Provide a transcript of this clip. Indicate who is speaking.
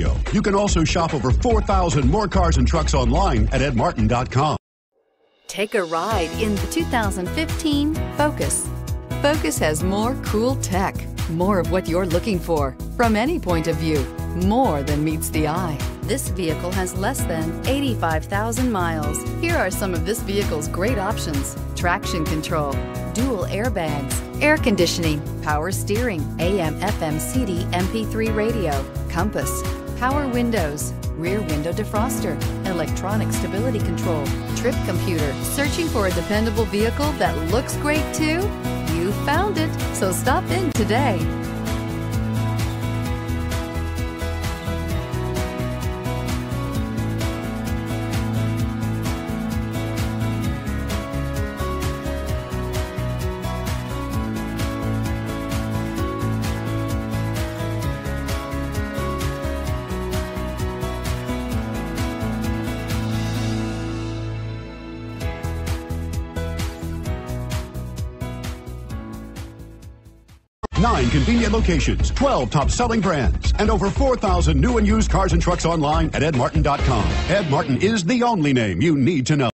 Speaker 1: Radio. You can also shop over 4,000 more cars and trucks online at edmartin.com.
Speaker 2: Take a ride in the 2015 Focus. Focus has more cool tech, more of what you're looking for from any point of view, more than meets the eye. This vehicle has less than 85,000 miles. Here are some of this vehicle's great options: traction control, dual airbags, air conditioning, power steering, AM/FM CD MP3 radio, compass, power windows, rear window defroster, electronic stability control, trip computer. Searching for a dependable vehicle that looks great too? You found it, so stop in today.
Speaker 1: Nine convenient locations, 12 top-selling brands, and over 4,000 new and used cars and trucks online at edmartin.com. Ed Martin is the only name you need to know.